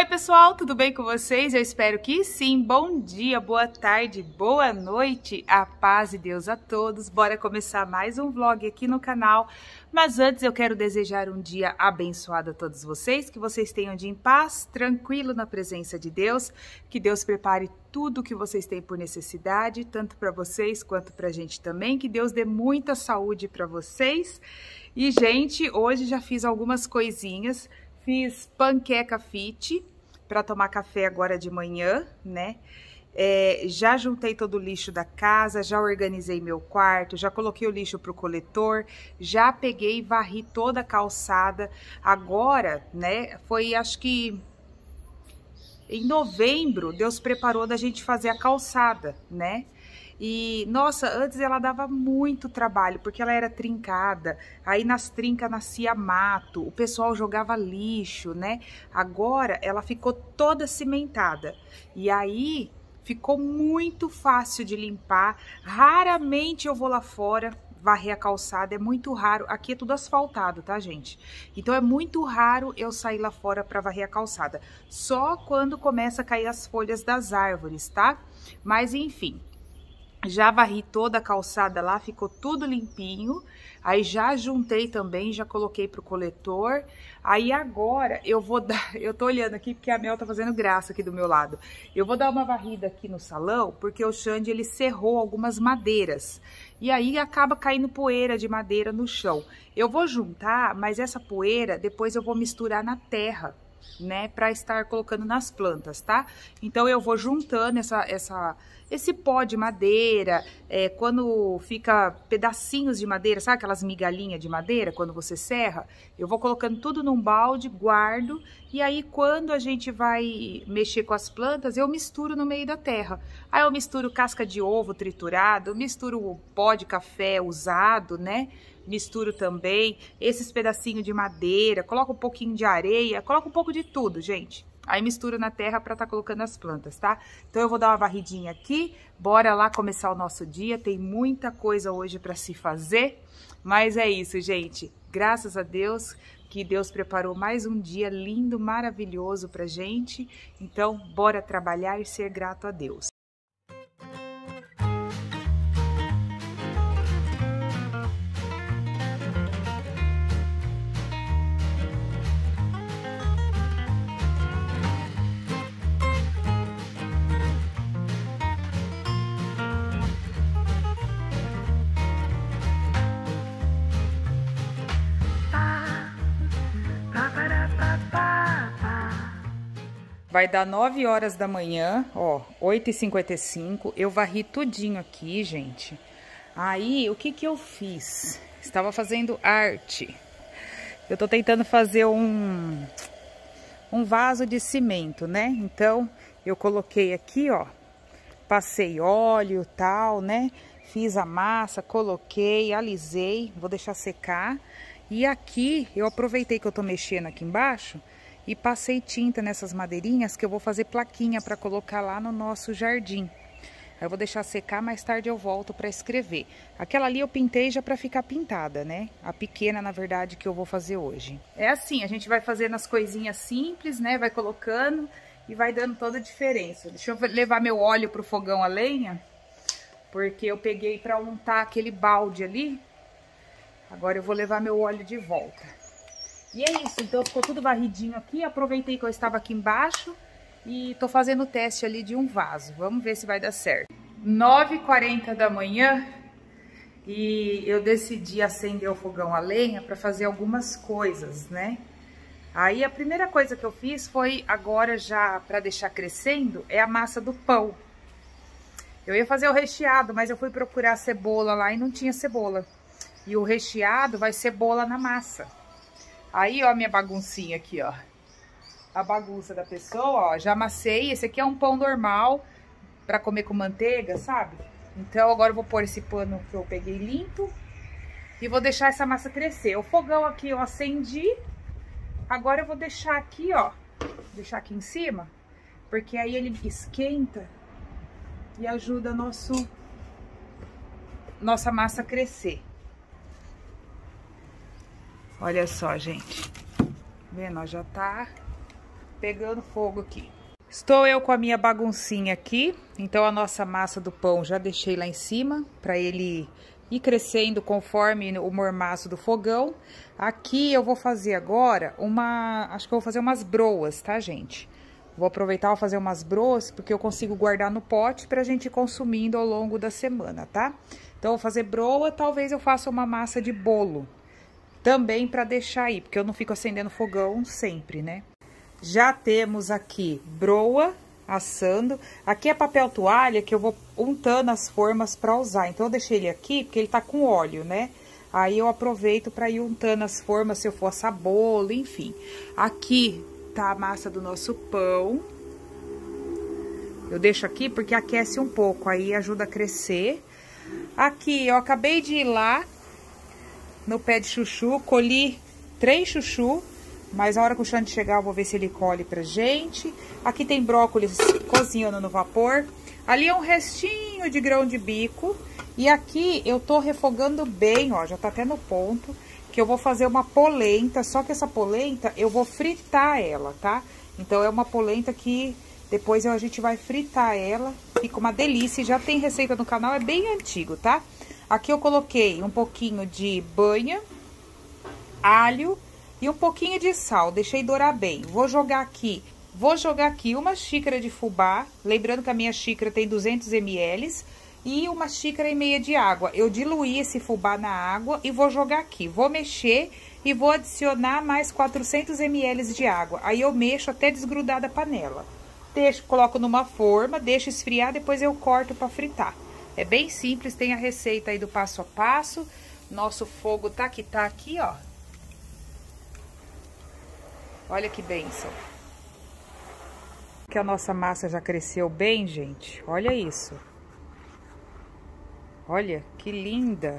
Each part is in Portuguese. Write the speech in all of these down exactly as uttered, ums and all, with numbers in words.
Oi pessoal, tudo bem com vocês? Eu espero que sim. Bom dia, boa tarde, boa noite, a paz e Deus a todos. Bora começar mais um vlog aqui no canal. Mas antes eu quero desejar um dia abençoado a todos vocês, que vocês tenham um dia em paz, tranquilo na presença de Deus, que Deus prepare tudo o que vocês têm por necessidade, tanto para vocês quanto para a gente também, que Deus dê muita saúde para vocês. E gente, hoje já fiz algumas coisinhas. Fiz panqueca fit para tomar café agora de manhã, né? É, já juntei todo o lixo da casa, já organizei meu quarto, já coloquei o lixo pro coletor, já peguei e varri toda a calçada. Agora, né, foi acho que em novembro, Deus preparou da gente fazer a calçada, né? E, nossa, antes ela dava muito trabalho, porque ela era trincada, aí nas trincas nascia mato, o pessoal jogava lixo, né? Agora ela ficou toda cimentada, e aí ficou muito fácil de limpar. Raramente eu vou lá fora varrer a calçada, é muito raro. Aqui é tudo asfaltado, tá, gente? Então é muito raro eu sair lá fora para varrer a calçada, só quando começa a cair as folhas das árvores, tá? Mas enfim, já varri toda a calçada lá, ficou tudo limpinho. Aí já juntei também, já coloquei pro coletor. Aí agora eu vou dar, eu tô olhando aqui porque a Mel tá fazendo graça aqui do meu lado. Eu vou dar uma varrida aqui no salão, porque o Xande ele serrou algumas madeiras. E aí acaba caindo poeira de madeira no chão. Eu vou juntar, mas essa poeira depois eu vou misturar na terra, né, para estar colocando nas plantas, tá? Então eu vou juntando essa, essa, esse pó de madeira, é, quando fica pedacinhos de madeira, sabe aquelas migalhinhas de madeira, quando você serra, eu vou colocando tudo num balde, guardo, e aí quando a gente vai mexer com as plantas, eu misturo no meio da terra. Aí eu misturo casca de ovo triturado, misturo o pó de café usado, né? Misturo também esses pedacinhos de madeira, coloco um pouquinho de areia, coloco um pouco de tudo, gente. Aí misturo na terra para tá colocando as plantas, tá? Então eu vou dar uma varridinha aqui, bora lá começar o nosso dia. Tem muita coisa hoje para se fazer, mas é isso, gente. Graças a Deus que Deus preparou mais um dia lindo, maravilhoso pra gente. Então bora trabalhar e ser grato a Deus. Vai dar nove horas da manhã, ó, oito e cinquenta e cinco. Eu varri tudinho aqui, gente. Aí, o que que eu fiz? Estava fazendo arte. Eu tô tentando fazer um, um vaso de cimento, né? Então, eu coloquei aqui, ó, passei óleo e tal, né? Fiz a massa, coloquei, alisei, vou deixar secar. E aqui, eu aproveitei que eu tô mexendo aqui embaixo e passei tinta nessas madeirinhas que eu vou fazer plaquinha para colocar lá no nosso jardim. Aí eu vou deixar secar, mais tarde eu volto para escrever. Aquela ali eu pintei já para ficar pintada, né? A pequena, na verdade, que eu vou fazer hoje. É assim, a gente vai fazendo as coisinhas simples, né? Vai colocando e vai dando toda a diferença. Deixa eu levar meu óleo pro fogão a lenha, porque eu peguei para untar aquele balde ali. Agora eu vou levar meu óleo de volta. E é isso, então ficou tudo varridinho aqui. Aproveitei que eu estava aqui embaixo e tô fazendo o teste ali de um vaso. Vamos ver se vai dar certo. nove e quarenta da manhã e eu decidi acender o fogão a lenha para fazer algumas coisas, né? Aí a primeira coisa que eu fiz foi, agora já para deixar crescendo, é a massa do pão. Eu ia fazer o recheado, mas eu fui procurar cebola lá e não tinha cebola. E o recheado vai cebola na massa. Aí, ó, a minha baguncinha aqui, ó. A bagunça da pessoa, ó. Já amassei. Esse aqui é um pão normal pra comer com manteiga, sabe? Então, agora eu vou pôr esse pano que eu peguei limpo e vou deixar essa massa crescer. O fogão aqui eu acendi. Agora eu vou deixar aqui, ó. Deixar aqui em cima, porque aí ele esquenta e ajuda nosso, nossa massa a crescer. Olha só, gente. Vendo, ó, já tá pegando fogo aqui. Estou eu com a minha baguncinha aqui. Então a nossa massa do pão já deixei lá em cima para ele ir crescendo conforme o mormaço do fogão. Aqui eu vou fazer agora uma... Acho que eu vou fazer umas broas, tá, gente? Vou aproveitar e fazer umas broas, porque eu consigo guardar no pote pra gente ir consumindo ao longo da semana, tá? Então, eu vou fazer broa, talvez eu faça uma massa de bolo. Também pra deixar aí, porque eu não fico acendendo fogão sempre, né? Já temos aqui broa assando. Aqui é papel toalha que eu vou untando as formas pra usar. Então, eu deixei ele aqui, porque ele tá com óleo, né? Aí, eu aproveito pra ir untando as formas, se eu for assar bolo, enfim. Aqui tá a massa do nosso pão. Eu deixo aqui porque aquece um pouco, aí ajuda a crescer. Aqui, eu acabei de ir lá no pé de chuchu, colhi três chuchu, mas a hora que o Xande chegar eu vou ver se ele colhe pra gente. Aqui tem brócolis cozinhando no vapor. Ali é um restinho de grão de bico. E aqui eu tô refogando bem, ó, já tá até no ponto, que eu vou fazer uma polenta, só que essa polenta eu vou fritar ela, tá? Então é uma polenta que depois a gente vai fritar ela, fica uma delícia, já tem receita no canal, é bem antigo, tá? Aqui eu coloquei um pouquinho de banha, alho e um pouquinho de sal, deixei dourar bem. Vou jogar aqui, vou jogar aqui uma xícara de fubá, lembrando que a minha xícara tem duzentos mililitros, e uma xícara e meia de água. Eu diluí esse fubá na água e vou jogar aqui. Vou mexer e vou adicionar mais quatrocentos mililitros de água. Aí eu mexo até desgrudar da panela. Deixo, coloco numa forma, deixo esfriar, depois eu corto para fritar. É bem simples, tem a receita aí do passo a passo. Nosso fogo tá que tá aqui, ó. Olha que bênção. Que a nossa massa já cresceu bem, gente. Olha isso. Olha, que linda!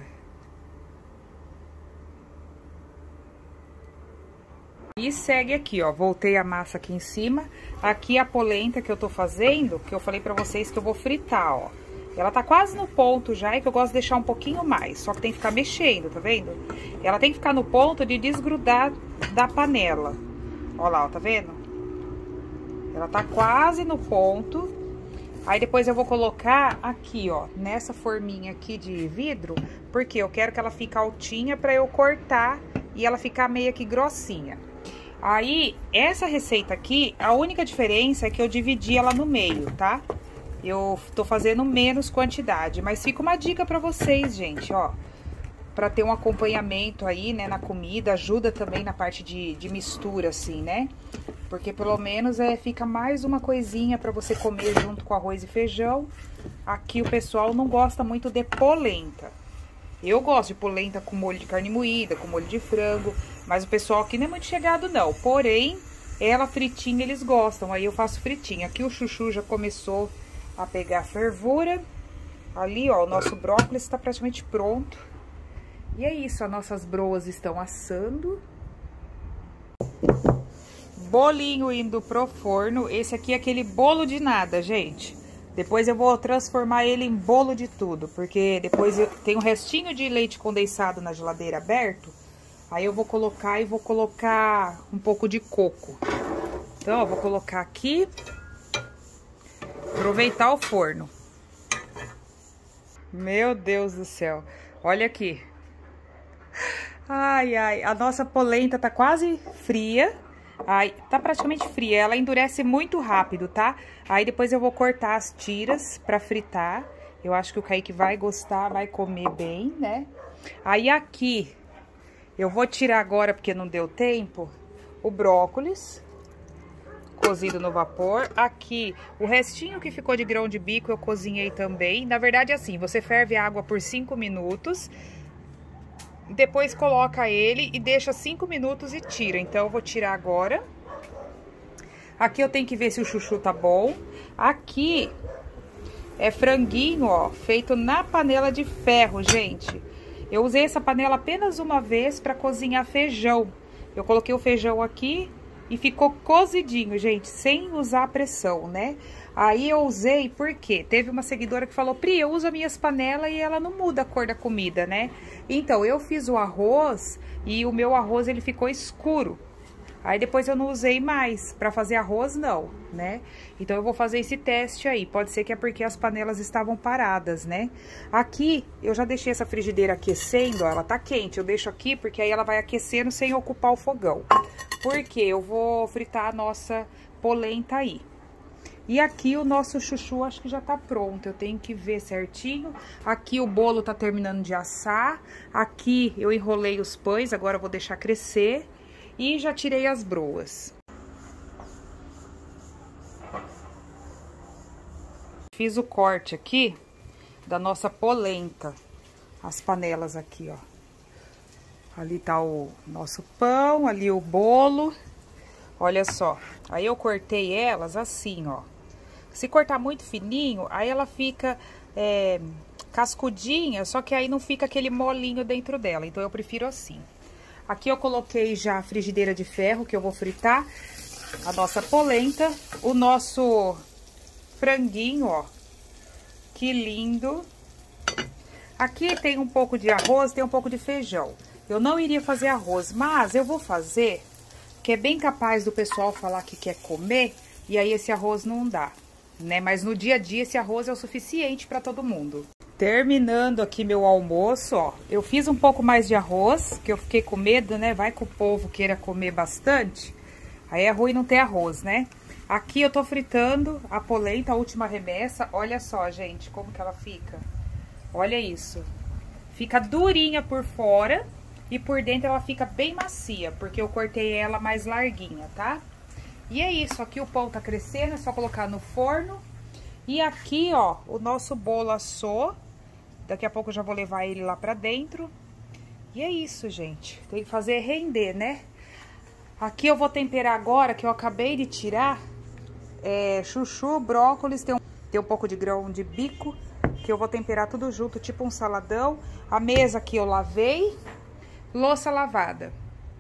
E segue aqui, ó, voltei a massa aqui em cima. Aqui a polenta que eu tô fazendo, que eu falei pra vocês que eu vou fritar, ó. Ela tá quase no ponto já, e que eu gosto de deixar um pouquinho mais, só que tem que ficar mexendo, tá vendo? Ela tem que ficar no ponto de desgrudar da panela. Ó lá, ó, tá vendo? Ela tá quase no ponto. Aí depois eu vou colocar aqui, ó, nessa forminha aqui de vidro, porque eu quero que ela fique altinha pra eu cortar e ela ficar meio que grossinha. Aí, essa receita aqui, a única diferença é que eu dividi ela no meio, tá? Eu tô fazendo menos quantidade, mas fica uma dica pra vocês, gente, ó. Pra ter um acompanhamento aí, né, na comida, ajuda também na parte de, de mistura, assim, né? Porque pelo menos é, fica mais uma coisinha pra você comer junto com arroz e feijão. Aqui o pessoal não gosta muito de polenta. Eu gosto de polenta com molho de carne moída, com molho de frango. Mas o pessoal aqui não é muito chegado não. Porém, ela fritinha eles gostam, aí eu faço fritinha. Aqui o chuchu já começou a pegar fervura. Ali, ó, o nosso brócolis está praticamente pronto. E é isso, as nossas broas estão assando. Bolinho indo pro forno. Esse aqui é aquele bolo de nada, gente. Depois eu vou transformar ele em bolo de tudo, porque depois eu tenho um restinho de leite condensado na geladeira aberto. Aí eu vou colocar e vou colocar um pouco de coco. Então, eu vou colocar aqui. Aproveitar o forno. Meu Deus do céu. Olha aqui. Ai, ai. A nossa polenta tá quase fria. Ai, tá praticamente fria. Ela endurece muito rápido, tá? Aí depois eu vou cortar as tiras pra fritar. Eu acho que o Kaique vai gostar, vai comer bem, né? Aí aqui, eu vou tirar agora, porque não deu tempo, o brócolis cozido no vapor. Aqui, o restinho que ficou de grão de bico eu cozinhei também. Na verdade, assim, você ferve a água por cinco minutos, depois coloca ele e deixa cinco minutos e tira. Então, eu vou tirar agora. Aqui eu tenho que ver se o chuchu tá bom. Aqui é franguinho, ó, feito na panela de ferro, gente. Eu usei essa panela apenas uma vez para cozinhar feijão. Eu coloquei o feijão aqui e ficou cozidinho, gente, sem usar pressão, né? Aí eu usei porque teve uma seguidora que falou: Pri, eu uso as minhas panelas e ela não muda a cor da comida, né? Então, eu fiz o arroz e o meu arroz, ele ficou escuro. Aí depois eu não usei mais, pra fazer arroz não, né? Então eu vou fazer esse teste aí, pode ser que é porque as panelas estavam paradas, né? Aqui, eu já deixei essa frigideira aquecendo, ó, ela tá quente, eu deixo aqui porque aí ela vai aquecendo sem ocupar o fogão. Porque eu vou fritar a nossa polenta aí. E aqui o nosso chuchu acho que já tá pronto, eu tenho que ver certinho. Aqui o bolo tá terminando de assar, aqui eu enrolei os pães, agora eu vou deixar crescer. E já tirei as broas. Fiz o corte aqui da nossa polenta. As panelas aqui, ó. Ali tá o nosso pão, ali o bolo. Olha só. Aí eu cortei elas assim, ó. Se cortar muito fininho, aí ela fica é, cascudinha, só que aí não fica aquele molinho dentro dela. Então eu prefiro assim. Aqui eu coloquei já a frigideira de ferro, que eu vou fritar a nossa polenta. O nosso franguinho, ó. Que lindo. Aqui tem um pouco de arroz, tem um pouco de feijão. Eu não iria fazer arroz, mas eu vou fazer, que é bem capaz do pessoal falar que quer comer, e aí esse arroz não dá, né? Mas no dia a dia esse arroz é o suficiente para todo mundo. Terminando aqui meu almoço, ó, eu fiz um pouco mais de arroz, que eu fiquei com medo, né? Vai que o povo queira comer bastante, aí é ruim não ter arroz, né? Aqui eu tô fritando a polenta, a última remessa. Olha só, gente, como que ela fica. Olha isso. Fica durinha por fora e por dentro ela fica bem macia, porque eu cortei ela mais larguinha, tá? E é isso, aqui o pão tá crescendo, é só colocar no forno. E aqui, ó, o nosso bolo assou. Daqui a pouco eu já vou levar ele lá pra dentro. E é isso, gente. Tem que fazer render, né? Aqui eu vou temperar agora, que eu acabei de tirar. É, chuchu, brócolis, tem um, tem um pouco de grão de bico, que eu vou temperar tudo junto, tipo um saladão. A mesa aqui eu lavei. Louça lavada.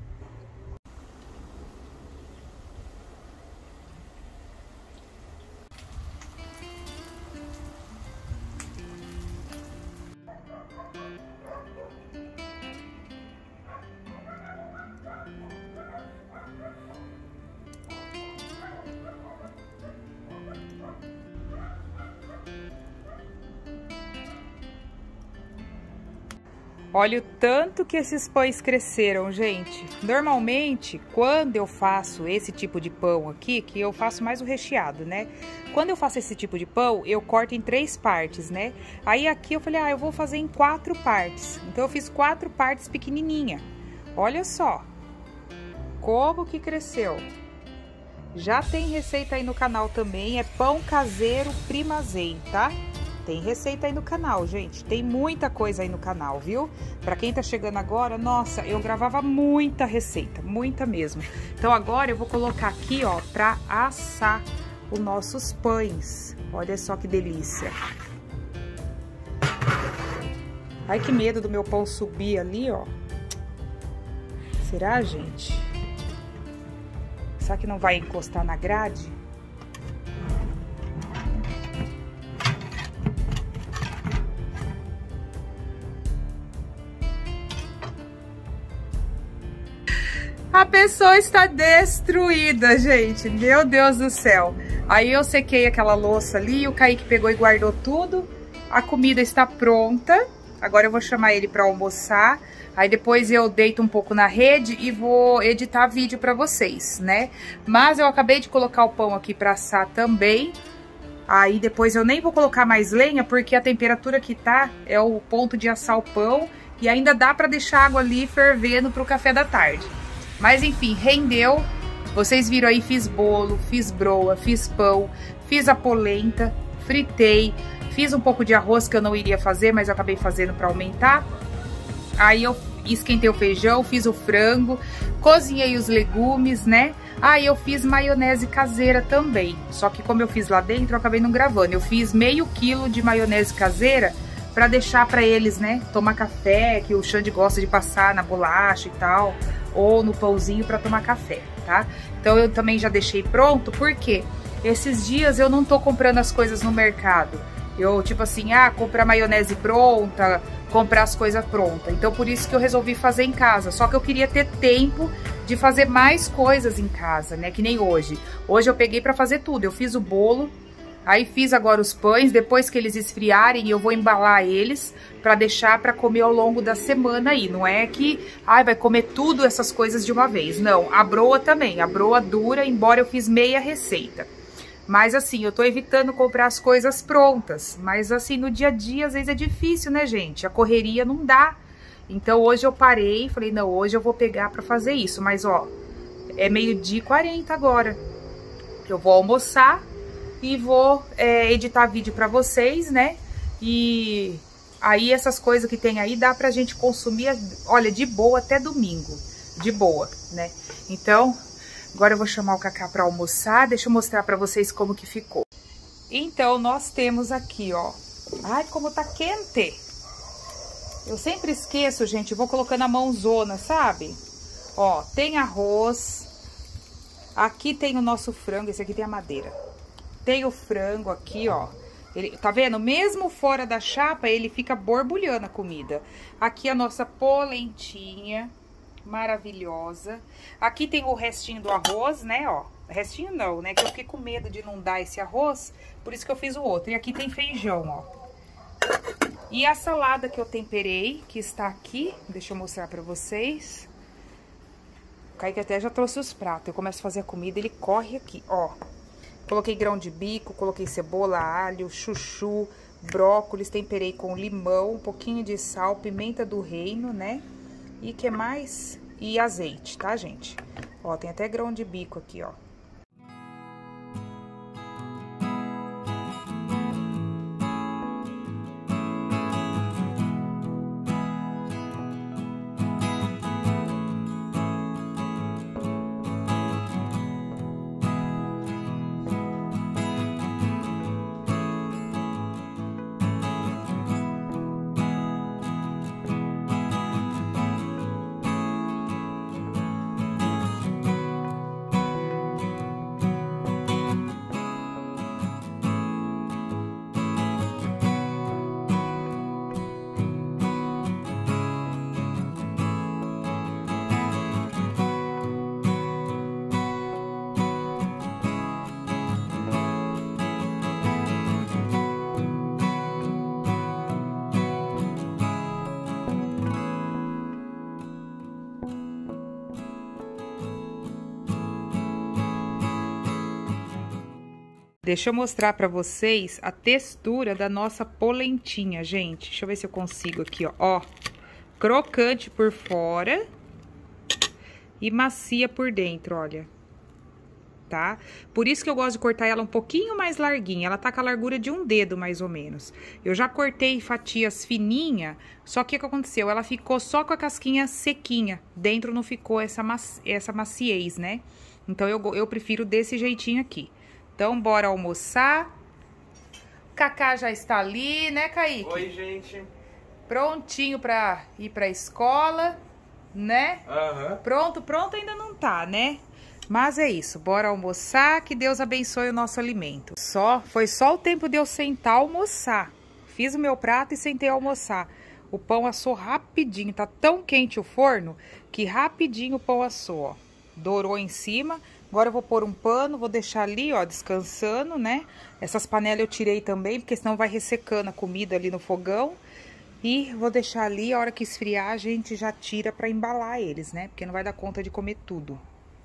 Olha o tanto que esses pães cresceram, gente. Normalmente, quando eu faço esse tipo de pão aqui, que eu faço mais o recheado, né? Quando eu faço esse tipo de pão, eu corto em três partes, né? Aí aqui eu falei, ah, eu vou fazer em quatro partes. Então eu fiz quatro partes pequenininha. Olha só como que cresceu. Já tem receita aí no canal também, é pão caseiro Primazem, tá? Tem receita aí no canal, gente. Tem muita coisa aí no canal, viu? Pra quem tá chegando agora, nossa, eu gravava muita receita, muita mesmo. Então agora eu vou colocar aqui, ó, pra assar os nossos pães. Olha só que delícia. Ai, que medo do meu pão subir ali, ó. Será, gente? Será que não vai encostar na grade? A pessoa está destruída, gente. Meu Deus do céu. Aí eu sequei aquela louça ali, o Kaique pegou e guardou tudo. A comida está pronta. Agora eu vou chamar ele para almoçar. Aí depois eu deito um pouco na rede e vou editar vídeo para vocês, né? Mas eu acabei de colocar o pão aqui para assar também. Aí depois eu nem vou colocar mais lenha, porque a temperatura que tá é o ponto de assar o pão. E ainda dá para deixar a água ali fervendo pro café da tarde. Mas enfim, rendeu. Vocês viram aí, fiz bolo, fiz broa, fiz pão, fiz a polenta, fritei, fiz um pouco de arroz que eu não iria fazer, mas eu acabei fazendo para aumentar. Aí eu esquentei o feijão, fiz o frango, cozinhei os legumes, né? Aí eu fiz maionese caseira também. Só que como eu fiz lá dentro, eu acabei não gravando. Eu fiz meio quilo de maionese caseira para deixar para eles, né? Tomar café, que o Xande gosta de passar na bolacha e tal, ou no pãozinho para tomar café, tá? Então eu também já deixei pronto, porque esses dias eu não tô comprando as coisas no mercado. Eu, tipo assim, ah, comprar maionese pronta, comprar as coisas prontas. Então, por isso que eu resolvi fazer em casa. Só que eu queria ter tempo de fazer mais coisas em casa, né? Que nem hoje. Hoje eu peguei pra fazer tudo. Eu fiz o bolo, aí fiz agora os pães. Depois que eles esfriarem, eu vou embalar eles pra deixar pra comer ao longo da semana aí. Não é que, ai, vai comer tudo essas coisas de uma vez. Não, a broa também. A broa dura, embora eu fiz meia receita. Mas assim, eu tô evitando comprar as coisas prontas. Mas assim, no dia a dia, às vezes é difícil, né, gente? A correria não dá. Então hoje eu parei, falei, não, hoje eu vou pegar pra fazer isso. Mas ó, é meio-dia e quarenta agora. Eu vou almoçar e vou é, editar vídeo pra vocês, né? E aí essas coisas que tem aí dá pra gente consumir, olha, de boa até domingo. De boa, né? Então... Agora eu vou chamar o Cacá para almoçar, deixa eu mostrar para vocês como que ficou. Então, nós temos aqui, ó. Ai, como tá quente! Eu sempre esqueço, gente, vou colocando a mãozona, sabe? Ó, tem arroz. Aqui tem o nosso frango, esse aqui tem a madeira. Tem o frango aqui, ó. Ele, tá vendo? Mesmo fora da chapa, ele fica borbulhando a comida. Aqui a nossa polentinha. Maravilhosa. Aqui tem o restinho do arroz, né, ó. Restinho não, né, que eu fiquei com medo de não dar esse arroz, por isso que eu fiz o outro. E aqui tem feijão, ó. E a salada que eu temperei, que está aqui, deixa eu mostrar pra vocês. O Kaique até já trouxe os pratos. Eu começo a fazer a comida, ele corre aqui, ó. Coloquei grão de bico, coloquei cebola, alho, chuchu, brócolis, temperei com limão, um pouquinho de sal, pimenta do reino, né? E que mais? E azeite, tá, gente? Ó, tem até grão de bico aqui, ó. Deixa eu mostrar pra vocês a textura da nossa polentinha, gente. Deixa eu ver se eu consigo aqui, ó. Ó, crocante por fora e macia por dentro, olha. Tá? Por isso que eu gosto de cortar ela um pouquinho mais larguinha. Ela tá com a largura de um dedo, mais ou menos. Eu já cortei fatias fininha, só que o que aconteceu? Ela ficou só com a casquinha sequinha. Dentro não ficou essa, maci essa maciez, né? Então, eu, eu prefiro desse jeitinho aqui. Então, bora almoçar. O Cacá já está ali, né, Kaique? Oi, gente. Prontinho pra ir pra escola, né? Aham. Pronto, pronto ainda não tá, né? Mas é isso, bora almoçar, que Deus abençoe o nosso alimento. Só, foi só o tempo de eu sentar almoçar. Fiz o meu prato e sentei a almoçar. O pão assou rapidinho, tá tão quente o forno que rapidinho o pão assou, ó. Dourou em cima. Agora eu vou pôr um pano, vou deixar ali, ó, descansando, né? Essas panelas eu tirei também, porque senão vai ressecando a comida ali no fogão. E vou deixar ali, a hora que esfriar, a gente já tira pra embalar eles, né? Porque não vai dar conta de comer tudo.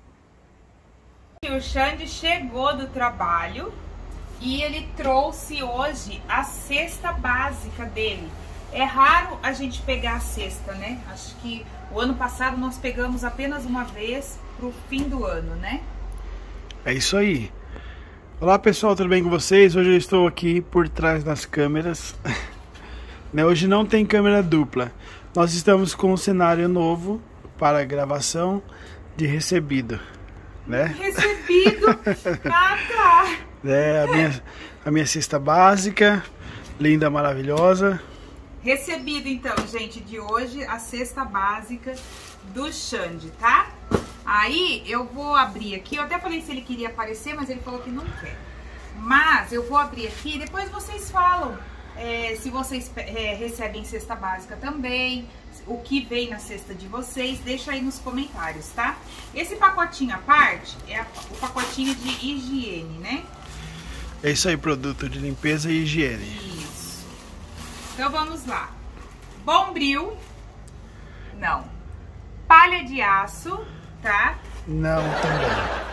O Xande chegou do trabalho e ele trouxe hoje a cesta básica dele. É raro a gente pegar a cesta, né? Acho que o ano passado nós pegamos apenas uma vez pro fim do ano, né? É isso aí. Olá, pessoal, tudo bem com vocês? Hoje eu estou aqui por trás das câmeras. Hoje não tem câmera dupla. Nós estamos com um cenário novo para gravação de recebido, né? Recebido? Ah, tá. É, a minha, a minha cesta básica, linda, maravilhosa. Recebido, então, gente, de hoje, a cesta básica do Xande, tá? Aí, eu vou abrir aqui, eu até falei se ele queria aparecer, mas ele falou que não quer. Mas eu vou abrir aqui, depois vocês falam é, se vocês é, recebem cesta básica também, o que vem na cesta de vocês, deixa aí nos comentários, tá? Esse pacotinho à parte é a, o pacotinho de higiene, né? É isso aí, produto de limpeza e higiene. Isso. Então vamos lá. Bombril. Não. Palha de aço, tá? Não, também.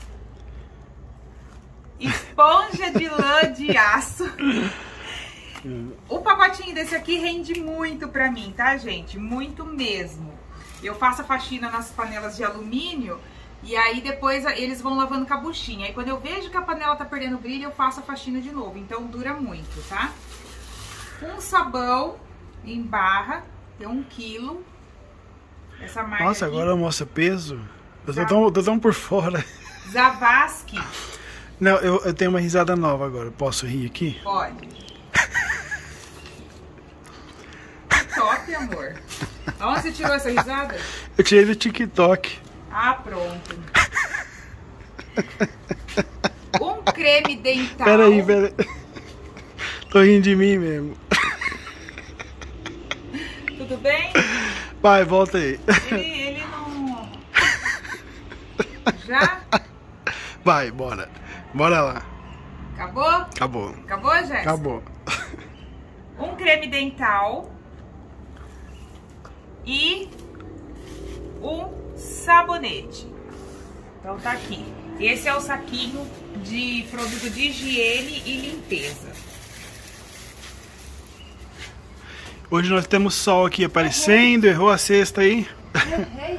Esponja de lã de aço. O pacotinho desse aqui rende muito pra mim, tá, gente? Muito mesmo. Eu faço a faxina nas panelas de alumínio e aí depois eles vão lavando com a buchinha. Aí quando eu vejo que a panela tá perdendo brilho, eu faço a faxina de novo. Então dura muito, tá? Um sabão em barra, tem um quilo. Essa marca Nossa, aqui, agora mostra peso. Eu tô tão, tô tão por fora. Zavascki. Não, eu, eu tenho uma risada nova agora. Posso rir aqui? Pode. Top, amor. Aonde você tirou essa risada? Eu tirei do TikTok. Ah, pronto. Um creme dental. Peraí, peraí. Tô rindo de mim mesmo. Tudo bem? Vai, volta aí. Ele, ele não... Já? Vai, bora. Bora lá. Acabou? Acabou. Acabou, Jéssica? Acabou. Um creme dental. E um sabonete. Então tá aqui. Esse é o saquinho de produto de higiene e limpeza. Hoje nós temos sol aqui aparecendo. Errou a cesta aí. Errei.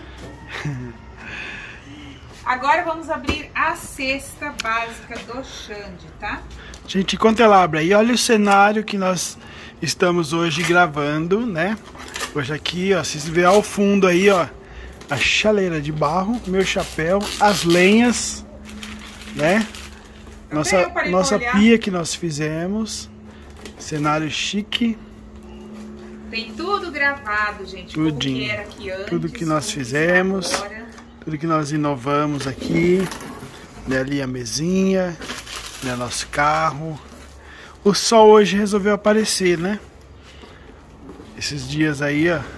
Agora vamos abrir a cesta básica do Xande, tá? Gente, enquanto ela abre aí, olha o cenário que nós estamos hoje gravando, né? Hoje aqui, ó, vocês vê ao fundo aí, ó, a chaleira de barro, meu chapéu, as lenhas, né? Nossa, nossa pia que nós fizemos. Cenário chique. Tem tudo gravado, gente. Tudinho. Como que era aqui antes, tudo que nós fizemos. Tudo que nós inovamos aqui. Né, ali a mesinha. Né, nosso carro. O sol hoje resolveu aparecer, né? Esses dias aí, ó.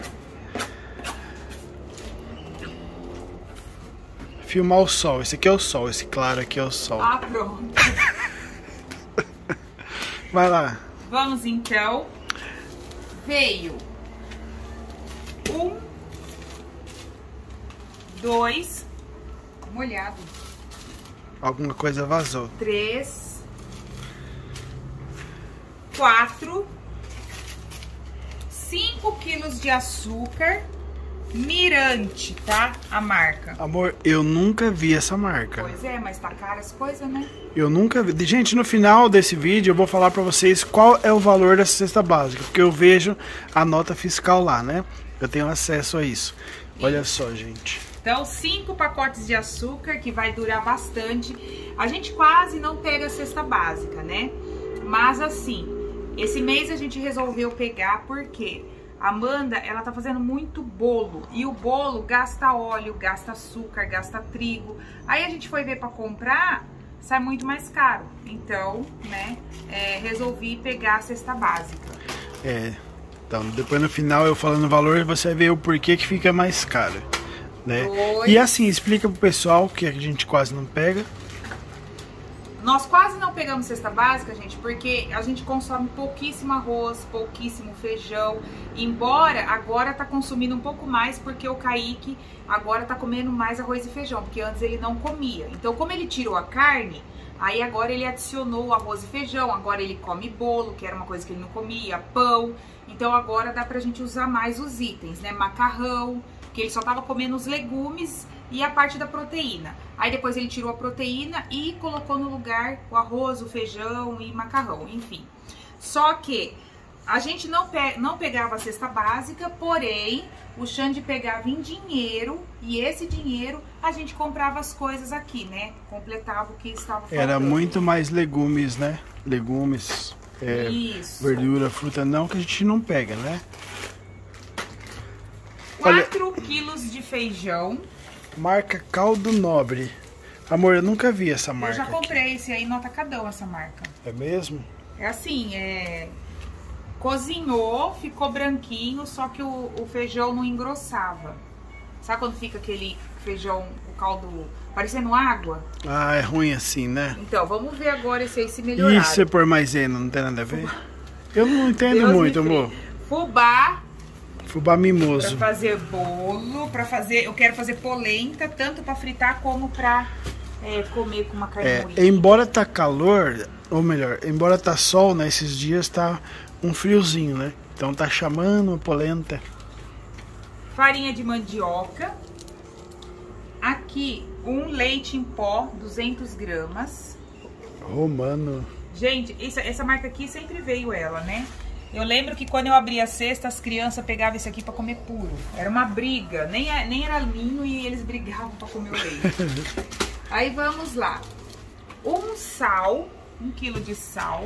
Filmar o sol. Esse aqui é o sol. Esse claro aqui é o sol. Ah, pronto. Vai lá. Vamos então. Veio um, dois, molhado. Alguma coisa vazou. Três, quatro, cinco quilos de açúcar. Mirante, tá? A marca. Amor, eu nunca vi essa marca. Pois é, mas tá cara as coisas, né? Eu nunca vi. Gente, no final desse vídeo eu vou falar pra vocês qual é o valor dessa cesta básica. Porque eu vejo a nota fiscal lá, né? Eu tenho acesso a isso. Olha só, gente. Então, cinco pacotes de açúcar, que vai durar bastante. A gente quase não pega a cesta básica, né? Mas assim, esse mês a gente resolveu pegar porque a Amanda, ela tá fazendo muito bolo. E o bolo gasta óleo, gasta açúcar, gasta trigo. Aí a gente foi ver pra comprar, sai muito mais caro. Então, né, é, resolvi pegar a cesta básica. É, então depois no final eu falando o valor, você vai ver o porquê que fica mais caro, né? Dois. E assim, explica pro pessoal que a gente quase não pega. Nós quase não pegamos cesta básica, gente, porque a gente consome pouquíssimo arroz, pouquíssimo feijão. Embora agora tá consumindo um pouco mais, porque o Kaique agora tá comendo mais arroz e feijão, porque antes ele não comia. Então, como ele tirou a carne, aí agora ele adicionou o arroz e feijão, agora ele come bolo, que era uma coisa que ele não comia, pão. Então agora dá pra gente usar mais os itens, né? Macarrão, que ele só tava comendo os legumes e a parte da proteína. Aí depois ele tirou a proteína e colocou no lugar o arroz, o feijão e macarrão, enfim. Só que a gente não, pe não pegava a cesta básica, porém o Xande pegava em dinheiro e esse dinheiro a gente comprava as coisas aqui, né? Completava o que estava faltando. Era muito mais legumes, né? Legumes, é, verdura, fruta, não, que a gente não pega, né? quatro quilos de feijão. Marca Caldo Nobre. Amor, eu nunca vi essa marca. Eu já comprei aqui. esse aí no Atacadão, essa marca. É mesmo? É assim, é... cozinhou, ficou branquinho, só que o, o feijão não engrossava. Sabe quando fica aquele feijão, o caldo parecendo água? Ah, é ruim assim, né? Então, vamos ver agora esse aí se melhorar. E se pôr maisena, não tem nada a ver? Fubá. Eu não entendo Deus muito, me amor. Fubá. Fubá mimoso. Pra fazer bolo, pra fazer... Eu quero fazer polenta, tanto pra fritar como pra é, comer com uma carne É, moída. embora tá calor, ou melhor, embora tá sol, né, esses dias tá um friozinho, né? Então tá chamando a polenta. Farinha de mandioca. Aqui, um leite em pó, duzentos gramas. Romano. Gente, essa, essa marca aqui sempre veio ela, né? Eu lembro que quando eu abria a cesta, as crianças pegavam esse aqui pra comer puro. Era uma briga, nem, nem era linho e eles brigavam pra comer o leite. Aí vamos lá. Um sal, um quilo de sal.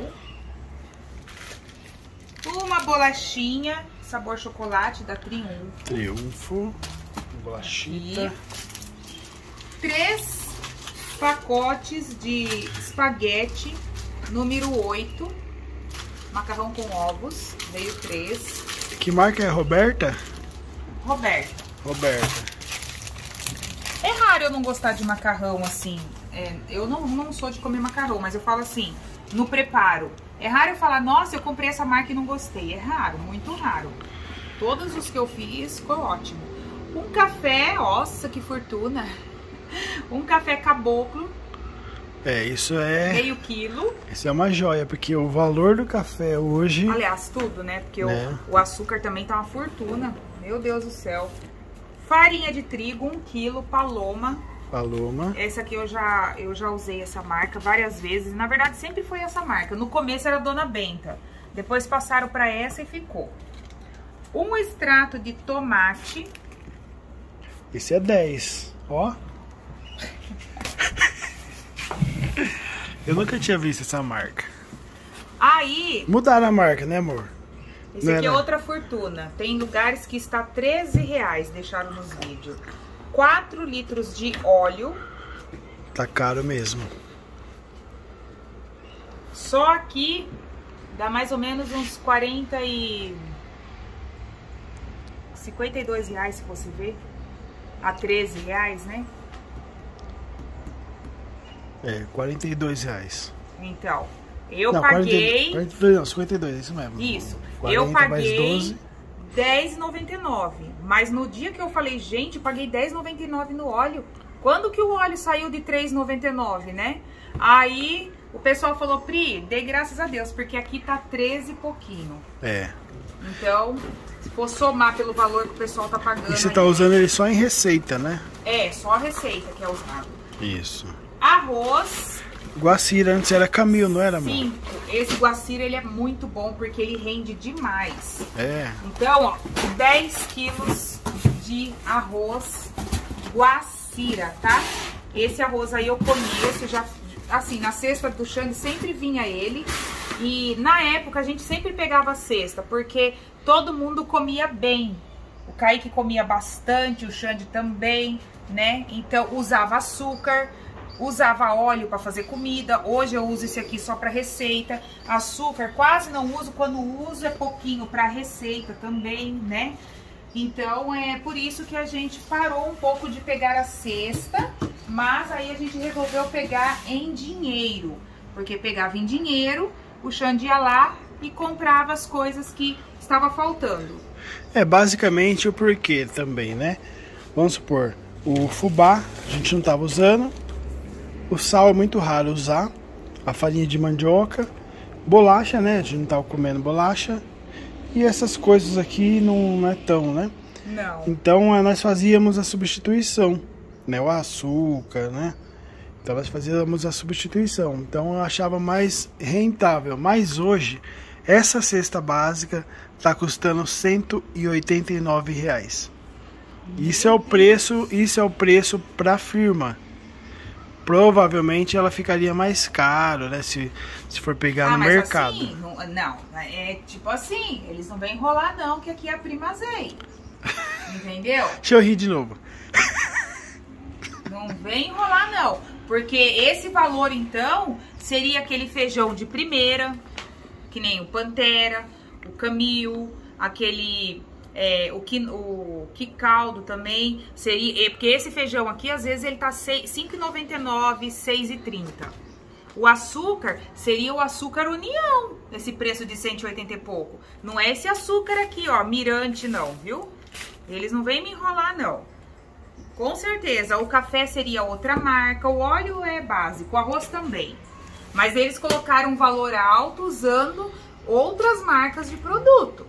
Uma bolachinha, sabor chocolate da Triunfo. Triunfo. Bolachita. E três pacotes de espaguete, número oito. Macarrão com ovos, veio três. Que marca é? Roberta? Roberta. Roberta. É raro eu não gostar de macarrão assim. É, eu não, não sou de comer macarrão, mas eu falo assim, no preparo. É raro eu falar, nossa, eu comprei essa marca e não gostei. É raro, muito raro. Todos os que eu fiz, ficou ótimo. Um café, nossa, que fortuna. Um café caboclo. É, isso é... Meio quilo. Isso é uma joia, porque o valor do café hoje... Aliás, tudo, né? Porque né? o, o açúcar também tá uma fortuna. Meu Deus do céu. Farinha de trigo, um quilo, Paloma. Paloma. Essa aqui eu já, eu já usei essa marca várias vezes. Na verdade, sempre foi essa marca. No começo era Dona Benta. Depois passaram pra essa e ficou. Um extrato de tomate. Esse é dez, ó. Eu nunca tinha visto essa marca. Aí... Mudaram a marca, né, amor? Esse Não aqui era... é outra fortuna. Tem lugares que está treze reais, deixaram nos vídeos. quatro litros de óleo. Tá caro mesmo. Só aqui dá mais ou menos uns quarenta e... cinquenta e dois reais, se você ver. A treze reais, né? É, quarenta e dois reais. Então, eu não, paguei... quarenta, quarenta e dois, não, cinquenta e dois, isso mesmo. Isso. quarenta Eu paguei mais doze. dez reais e noventa e nove centavos. Mas no dia que eu falei, gente, eu paguei dez reais e noventa e nove centavos no óleo. Quando que o óleo saiu de três reais e noventa e nove centavos, né? Aí o pessoal falou, Pri, dê graças a Deus, porque aqui tá treze e pouquinho. É. Então, se for somar pelo valor que o pessoal tá pagando... E você aí, tá usando ele só em receita, né? É, só a receita que é usado. Isso. Arroz... Guacira antes era Camil, não era, amor? cinco. Esse guacira, ele é muito bom porque ele rende demais. É. Então, ó, dez quilos de arroz guacira, tá? Esse arroz aí eu conheço, já, assim, na cesta do Xande sempre vinha ele. E na época a gente sempre pegava a cesta, porque todo mundo comia bem. O Kaique comia bastante, o Xande também, né? Então usava açúcar, usava óleo para fazer comida. Hoje eu uso esse aqui só para receita. Açúcar quase não uso, quando uso é pouquinho para receita também, né? Então é por isso que a gente parou um pouco de pegar a cesta, mas aí a gente resolveu pegar em dinheiro, porque pegava em dinheiro, o Xande ia lá e comprava as coisas que estava faltando. É basicamente o porquê também, né? Vamos supor, o fubá a gente não tava usando. O sal é muito raro usar. A farinha de mandioca. Bolacha, né? A gente não tava comendo bolacha. E essas coisas aqui não, não é tão, né? Não. Então nós fazíamos a substituição, né? O açúcar, né? Então nós fazíamos a substituição. Então eu achava mais rentável. Mas hoje, essa cesta básica tá custando cento e oitenta e nove reais. Isso é o preço, isso é o preço pra firma. Provavelmente ela ficaria mais caro, né? Se, se for pegar ah, no mas mercado. Assim, não, não, é tipo assim, eles não vêm enrolar não, que aqui é a Primazei. Entendeu? Deixa eu rir de novo. Não vem enrolar não. Porque esse valor, então, seria aquele feijão de primeira, que nem o Pantera, o Camil, aquele... É, o, que, o que caldo também seria... Porque esse feijão aqui, às vezes, ele tá cinco e noventa e nove, seis e trinta. O açúcar seria o açúcar União, esse preço de cento e oitenta e pouco. Não é esse açúcar aqui, ó, Mirante, não, viu? Eles não vêm me enrolar, não. Com certeza, o café seria outra marca, o óleo é básico, o arroz também. Mas eles colocaram um valor alto usando outras marcas de produto.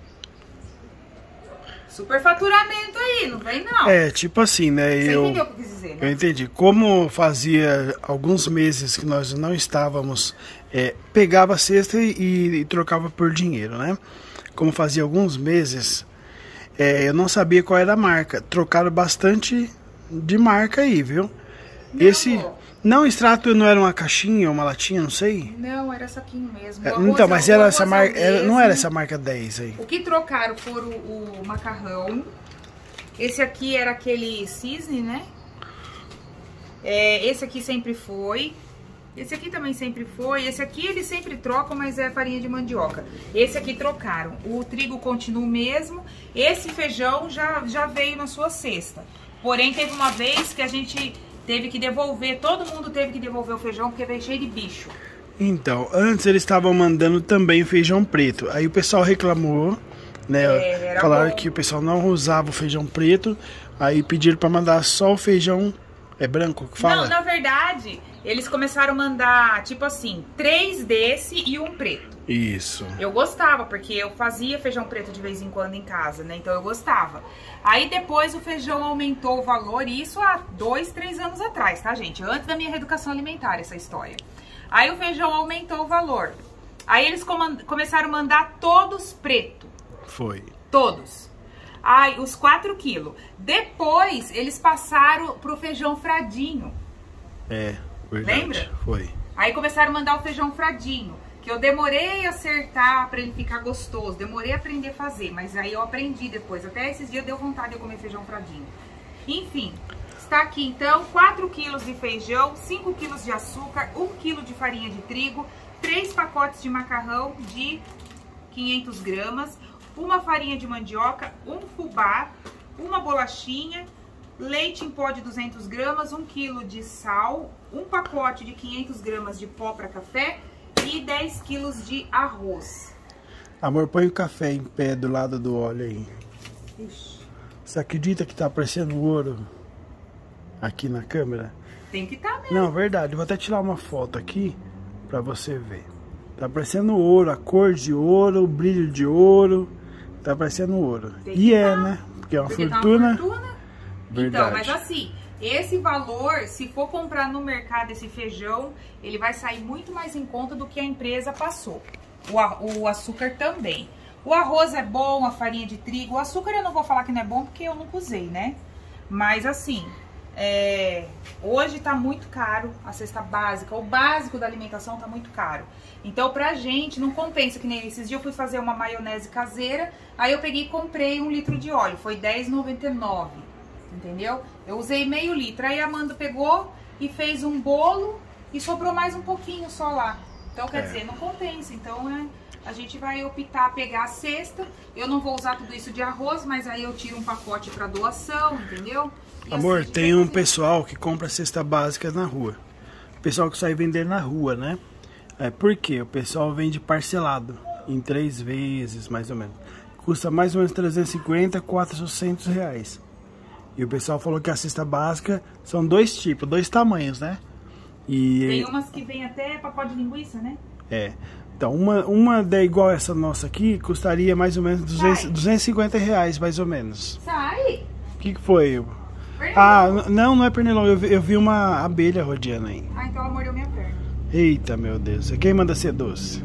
Superfaturamento aí, não vem não. É, tipo assim, né? Você eu, entendeu o que eu quis dizer, né? Eu entendi. Como fazia alguns meses que nós não estávamos, é, pegava a cesta e, e trocava por dinheiro, né? Como fazia alguns meses, é, eu não sabia qual era a marca. Trocaram bastante de marca aí, viu? Não, Esse... amor. Não, extrato não era uma caixinha ou uma latinha, não sei. Não, era saquinho mesmo. É, arroz, então, mas o era arroz essa é o marca, era, não era mesmo. essa marca dez aí. O que trocaram foram o, o macarrão. Esse aqui era aquele cisne, né? É, esse aqui sempre foi. Esse aqui também sempre foi. Esse aqui eles sempre trocam, mas é farinha de mandioca. Esse aqui trocaram. O trigo continua o mesmo. Esse feijão já, já veio na sua cesta. Porém, teve uma vez que a gente... Teve que devolver, todo mundo teve que devolver o feijão porque veio cheio de bicho. Então, antes eles estavam mandando também feijão preto. Aí o pessoal reclamou, né? É, falaram bom. que o pessoal não usava o feijão preto. Aí pediram para mandar só o feijão é branco que fala? Não, na verdade, eles começaram a mandar, tipo assim, três desse e um preto. Isso. Eu gostava, porque eu fazia feijão preto de vez em quando em casa, né? Então eu gostava. Aí depois o feijão aumentou o valor, e isso há dois, três anos atrás, tá, gente? Antes da minha reeducação alimentar, essa história. Aí o feijão aumentou o valor. Aí eles começaram a mandar todos preto. Foi. Todos. Aí, os quatro quilos. Depois, eles passaram pro feijão fradinho. É, verdade. Lembra? Foi. Aí começaram a mandar o feijão fradinho. Que eu demorei a acertar pra ele ficar gostoso. Demorei a aprender a fazer. Mas aí eu aprendi depois. Até esses dias deu vontade de eu comer feijão fradinho. Enfim, está aqui então quatro quilos de feijão, cinco quilos de açúcar, um quilo de farinha de trigo, três pacotes de macarrão de quinhentas gramas, uma farinha de mandioca, um fubá, uma bolachinha, leite em pó de duzentas gramas, um quilo de sal, um pacote de quinhentas gramas de pó para café e dez quilos de arroz. Amor, põe o café em pé do lado do óleo aí. Ixi. Você acredita que tá aparecendo ouro aqui na câmera? Tem que estar tá mesmo. Não, verdade. Eu vou até tirar uma foto aqui pra você ver. Tá aparecendo ouro, a cor de ouro, o brilho de ouro. Tá aparecendo ouro. E é, né? Porque é uma Porque fortuna. Tá uma fortuna. Verdade. Então, mas assim, esse valor, se for comprar no mercado esse feijão, ele vai sair muito mais em conta do que a empresa passou. O, o açúcar também. O arroz é bom, a farinha de trigo. O açúcar eu não vou falar que não é bom porque eu nunca usei, né? Mas assim, é, hoje tá muito caro a cesta básica. O básico da alimentação tá muito caro. Então pra gente não compensa, que nem esses dias eu fui fazer uma maionese caseira. Aí eu peguei e comprei um litro de óleo. Foi dez reais e noventa e nove centavos. Entendeu? Eu usei meio litro. Aí a Amanda pegou e fez um bolo e sobrou mais um pouquinho só lá. Então quer é. dizer, não compensa. Então é... A gente vai optar pegar a cesta. Eu não vou usar tudo isso de arroz, mas aí eu tiro um pacote para doação, entendeu? E Amor, assim, tem um pessoal que compra cesta básica na rua. O pessoal que sai vender na rua, né? É, por quê? O pessoal vende parcelado, em três vezes, mais ou menos. Custa mais ou menos trezentos e cinquenta, quatrocentos reais. E o pessoal falou que a cesta básica são dois tipos, dois tamanhos, né? E tem umas que vem até pacote de linguiça, né? É. Então, uma, uma é igual essa nossa aqui, custaria mais ou menos duzentos, duzentos e cinquenta reais, mais ou menos. Sai! O que, que foi? Pernilongo. Ah, não, não é pernilongo, eu vi, eu vi uma abelha rodeando aí. Ah, então ela mordeu minha perna. Eita, meu Deus, quem manda ser doce?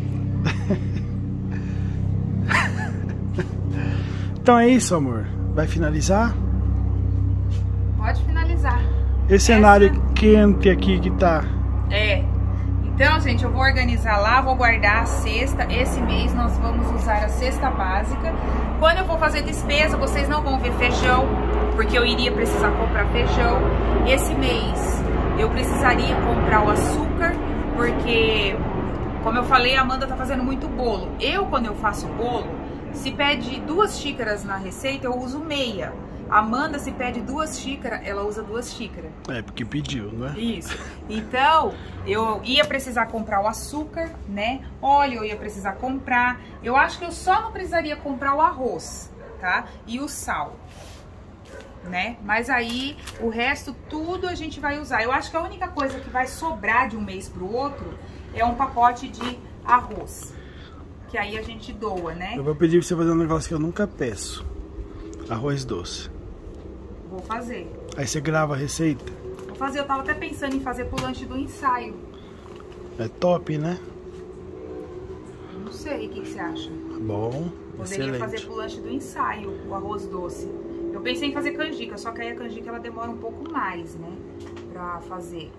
Então é isso, amor. Vai finalizar? Pode finalizar. Esse cenário Essa... quente aqui que tá... É. Então, gente, eu vou organizar lá, vou guardar a cesta. Esse mês nós vamos usar a cesta básica. Quando eu for fazer despesa, vocês não vão ver feijão, porque eu iria precisar comprar feijão. Esse mês eu precisaria comprar o açúcar, porque, como eu falei, a Amanda tá fazendo muito bolo. Eu, quando eu faço bolo, se pede duas xícaras na receita, eu uso meia. A Amanda, se pede duas xícaras, ela usa duas xícaras. É, porque pediu, não é? Isso. Então, eu ia precisar comprar o açúcar, né? Óleo eu ia precisar comprar. Eu acho que eu só não precisaria comprar o arroz, tá? E o sal, né? Mas aí, o resto, tudo a gente vai usar. Eu acho que a única coisa que vai sobrar de um mês pro outro é um pacote de arroz. Que aí a gente doa, né? Eu vou pedir pra você fazer um negócio que eu nunca peço. Arroz doce. Vou fazer. Aí você grava a receita? Vou fazer, eu tava até pensando em fazer pro lanche do ensaio. É top, né? Não sei, o que, que você acha? Bom, Poderia excelente. fazer pro lanche do ensaio, o arroz doce. Eu pensei em fazer canjica, só que aí a canjica ela demora um pouco mais, né? Pra fazer.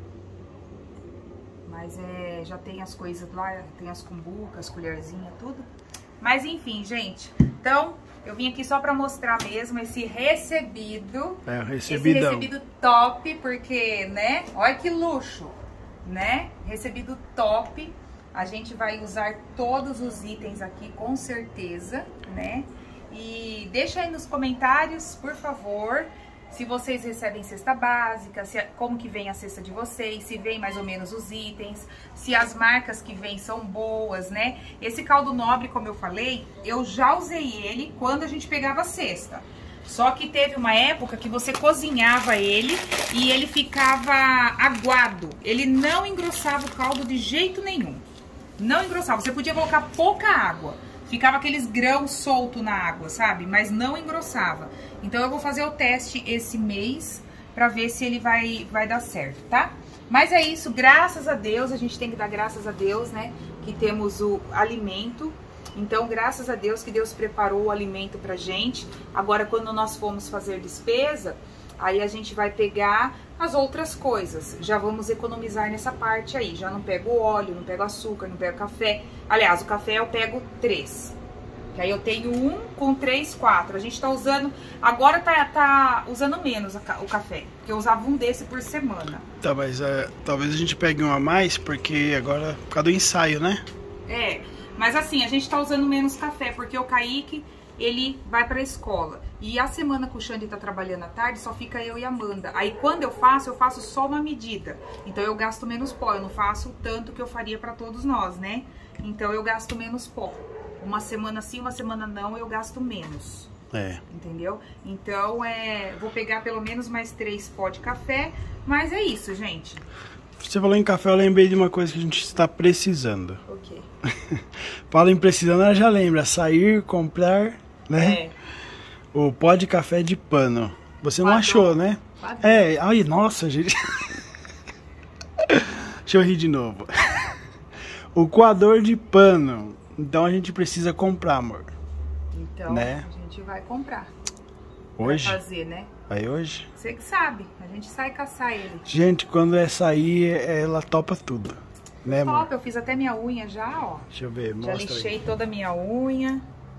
Mas é, já tem as coisas lá, tem as cumbucas, colherzinha, tudo. Mas enfim, gente. Então, eu vim aqui só pra mostrar mesmo esse recebido. É, o recebidão. Esse recebido top, porque, né? Olha que luxo, né? Recebido top. A gente vai usar todos os itens aqui, com certeza, né? E deixa aí nos comentários, por favor, se vocês recebem cesta básica, se, como que vem a cesta de vocês, se vem mais ou menos os itens, se as marcas que vêm são boas, né? Esse caldo nobre, como eu falei, eu já usei ele quando a gente pegava a cesta. Só que teve uma época que você cozinhava ele e ele ficava aguado. Ele não engrossava o caldo de jeito nenhum. Não engrossava. Você podia colocar pouca água. Ficava aqueles grãos soltos na água, sabe? Mas não engrossava. Então eu vou fazer o teste esse mês pra ver se ele vai, vai dar certo, tá? Mas é isso, graças a Deus, a gente tem que dar graças a Deus, né? Que temos o alimento. Então, graças a Deus que Deus preparou o alimento pra gente. Agora, quando nós formos fazer despesa, aí a gente vai pegar as outras coisas. Já vamos economizar nessa parte aí. Já não pego óleo, não pego açúcar, não pego café. Aliás, o café eu pego três. Que aí eu tenho um com três, quatro. A gente tá usando... Agora tá, tá usando menos o café. Porque eu usava um desse por semana. Tá, mas é, talvez a gente pegue um a mais, porque agora... Por causa do ensaio, né? É, mas assim, a gente tá usando menos café. Porque o Kaique, ele vai pra escola. E a semana que o Xande tá trabalhando à tarde, só fica eu e a Amanda. Aí quando eu faço, eu faço só uma medida. Então eu gasto menos pó. Eu não faço o tanto que eu faria pra todos nós, né? Então eu gasto menos pó. Uma semana sim, uma semana não, eu gasto menos. É. Entendeu? Então, é, vou pegar pelo menos mais três pó de café. Mas é isso, gente. Você falou em café, eu lembrei de uma coisa que a gente está precisando. O quê? Fala em precisando, ela já lembra. Sair, comprar, né? É. O pó de café de pano. Você não Padrão. achou, né? Padrão. É, ai, nossa, gente. Deixa eu rir de novo. O coador de pano. Então a gente precisa comprar, amor. Então, né? a gente vai comprar. Hoje? Vai fazer, né? Vai hoje? Você que sabe. A gente sai caçar ele. Gente, quando é sair, ela topa tudo. Né, amor? Top, eu fiz até minha unha já, ó. Deixa eu ver, Já mostra lixei aí. toda a minha unha.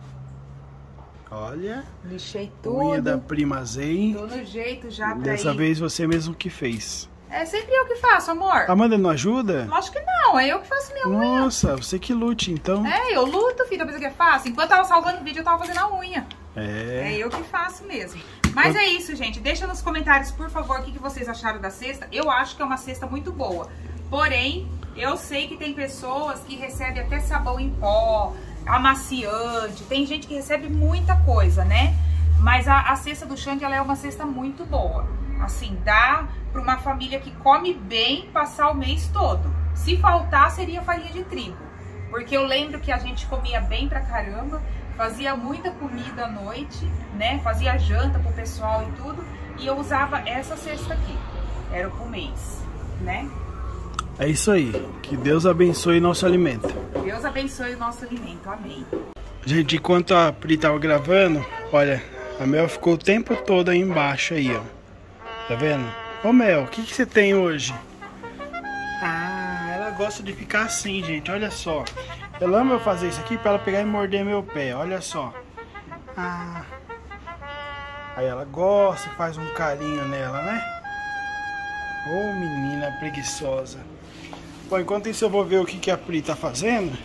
Olha. Lixei tudo. Unha da prima Zen. Tô no jeito já pra Dessa ir. vez você mesmo que fez. É sempre eu que faço, amor. Amanda não ajuda? Lógico que não, é eu que faço minha unha. Nossa, você que lute, então. É, eu luto, filha, pensa que é fácil. Enquanto eu tava salvando o vídeo, eu tava fazendo a unha. É. É eu que faço mesmo. Mas é isso, gente. Deixa nos comentários, por favor, o que que vocês acharam da cesta. Eu acho que é uma cesta muito boa. Porém, eu sei que tem pessoas que recebem até sabão em pó, amaciante. Tem gente que recebe muita coisa, né? Mas a, a cesta do Xande, ela é uma cesta muito boa. Assim, dá para uma família que come bem passar o mês todo. Se faltar, seria farinha de trigo. Porque eu lembro que a gente comia bem pra caramba, fazia muita comida à noite, né? Fazia janta pro pessoal e tudo. E eu usava essa cesta aqui. Era pro mês, né? É isso aí. Que Deus abençoe nosso alimento. Deus abençoe o nosso alimento. Amém. Gente, enquanto a Pri tava gravando, olha, a Mel ficou o tempo todo aí embaixo aí, ó. Tá vendo? Ô Mel, o que que você tem hoje? Ah, ela gosta de ficar assim, gente, olha só. Ela ama eu fazer isso aqui pra ela pegar e morder meu pé, olha só. Ah. Aí ela gosta, faz um carinho nela, né? Ô, oh, menina preguiçosa. Bom, enquanto isso eu vou ver o que, que a Pri tá fazendo.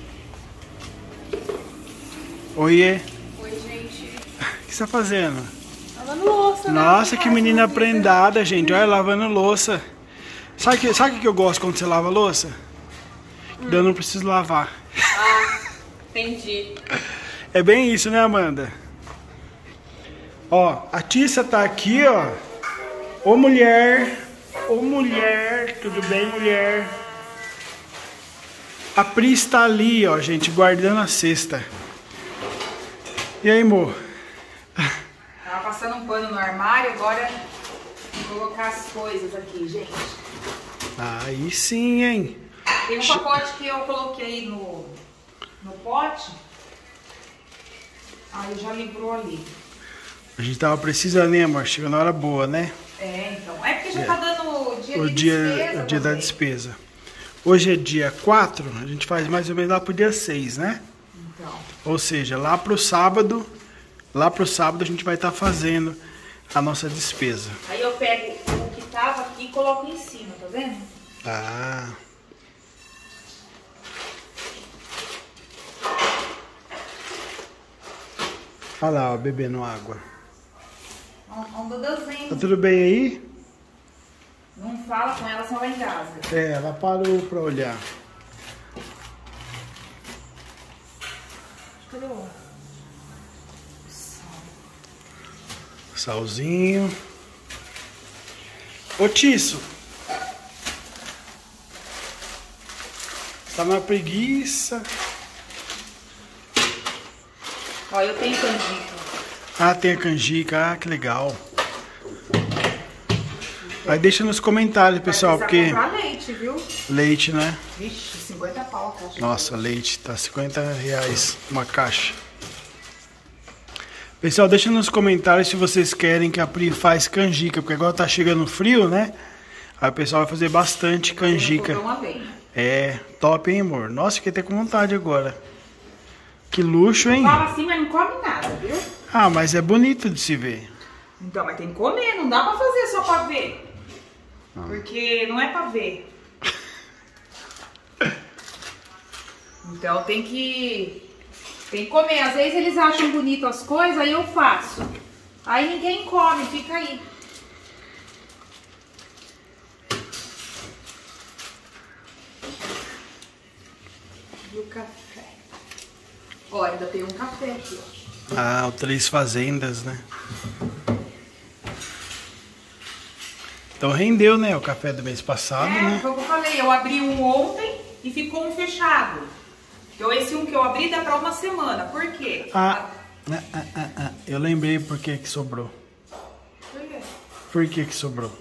Oiê. Oi, gente. O que você tá fazendo? Lavando louça, né? Nossa, que menina prendada, gente. Olha, lavando louça. Sabe o que, sabe que eu gosto quando você lava louça? Hum. Eu não preciso lavar. Ah, entendi. É bem isso, né, Amanda? Ó, a Tissa tá aqui, ó. Ô, mulher. Ô, mulher. Tudo bem, mulher? A Pri está ali, ó, gente, guardando a cesta. E aí, amor? Tava passando um pano no armário, agora vou colocar as coisas aqui, gente. Aí sim, hein? Tem um pacote que eu coloquei no, no pote. Aí já livrou ali. A gente tava precisando, né, amor? Chegou na hora boa, né? É, então. É porque já é. tá dando o dia o de dia, despesa. O dia da despesa. Hoje é dia quatro, a gente faz mais ou menos lá pro dia seis, né? Então. Ou seja, lá pro sábado, lá pro sábado a gente vai estar tá fazendo a nossa despesa. Aí eu pego o que tava aqui e coloco em cima, tá vendo? Ah. Olha lá, ó, bebendo água. Ó, um Duduzinho. Tá tudo bem aí? Não fala com ela, senão ela engasga. É, ela parou pra olhar. Cadê o sal? Salzinho. Ô, Tisso. Tá na preguiça. Ó, eu tenho canjica. Ah, tem a canjica. Ah, que legal. Aí deixa nos comentários, pessoal, porque... comprar leite, viu? Leite, né? Vixe, cinquenta pau a caixa. Nossa, leite. Tá cinquenta reais uma caixa. Pessoal, deixa nos comentários se vocês querem que a Pri faz canjica, porque agora tá chegando frio, né? Aí o pessoal vai fazer bastante canjica. É, top, hein, amor? Nossa, fiquei até com vontade agora. Que luxo, hein? Fala assim, mas não come nada, viu? Ah, mas é bonito de se ver. Então, mas tem que comer, não dá pra fazer só pra ver. Ah. Porque não é pra ver. Então tem que... Tem que comer. Às vezes eles acham bonito as coisas, aí eu faço. Aí ninguém come, fica aí. E o café. Ó, ainda tem um café aqui, ó. Ah, o Três Fazendas, né? Então rendeu, né? O café do mês passado, é, né? Foi o que eu falei. Eu abri um ontem e ficou um fechado. Então esse um que eu abri dá pra uma semana. Por quê? Ah, ah, ah, ah, ah. Eu lembrei por que que sobrou. Por quê? Por que que sobrou?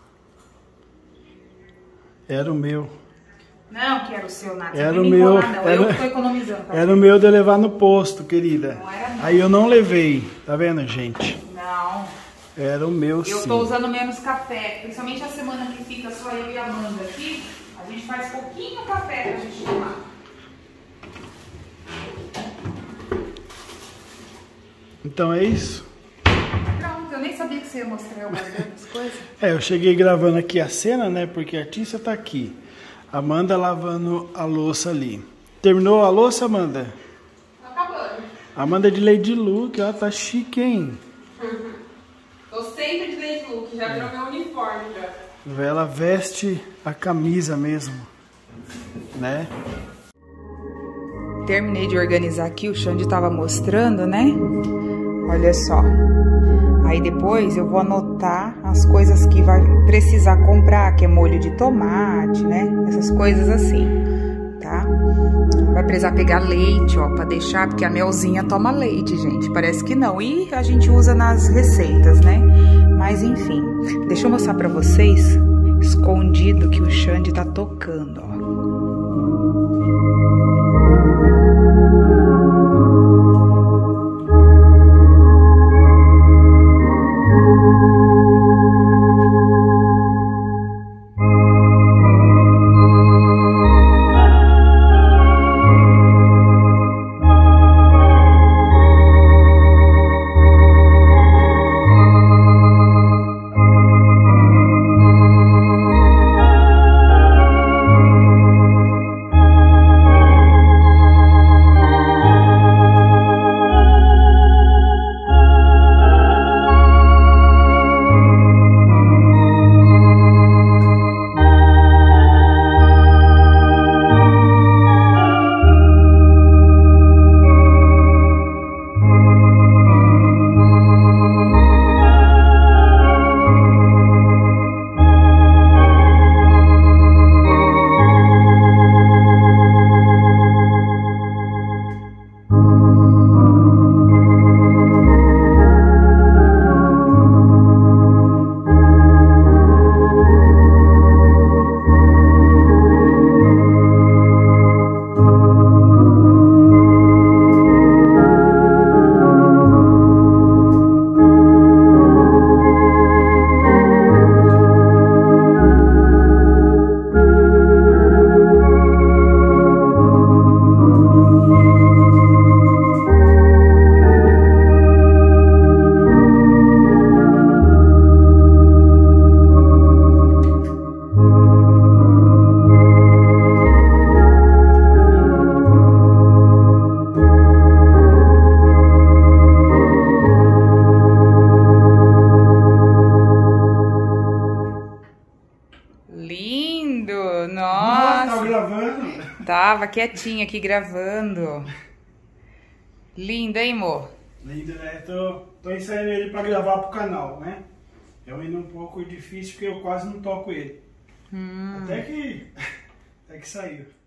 Era o meu. Não, que era o seu, nada. Era o meu. Enrolar, não. Era, eu que tô economizando. Tá? Era o meu de eu levar no posto, querida. Não era não. Aí eu não levei. Tá vendo, gente? Não. Era o meu, eu sim. Eu tô usando menos café. Principalmente a semana que fica só eu e a Amanda aqui. A gente faz pouquinho café pra gente tomar. Então é isso? Pronto, eu nem sabia que você ia mostrar eu guardando as coisas. É, eu cheguei gravando aqui a cena, né? Porque a Tícia tá aqui. Amanda lavando a louça ali. Terminou a louça, Amanda? Tá acabando. Amanda de Lady Luke, ó, tá chique, hein? Uhum. Tô sempre de Lady Luke, já virou meu uniforme já. Ela veste a camisa mesmo, né? Terminei de organizar aqui, o Xande tava mostrando, né? Olha só. Aí depois eu vou anotar as coisas que vai precisar comprar, que é molho de tomate, né? Essas coisas assim, tá? Vai precisar pegar leite, ó, pra deixar, porque a Melzinha toma leite, gente. Parece que não. E a gente usa nas receitas, né? Mas enfim, deixa eu mostrar pra vocês, escondido, que o Xande tá tocando, ó. falava, quietinha aqui gravando. Lindo, hein, amor? Lindo, né? Tô, tô ensaiando ele pra gravar pro canal, né? É ainda um pouco difícil porque eu quase não toco ele. Hum. Até que... até que saiu.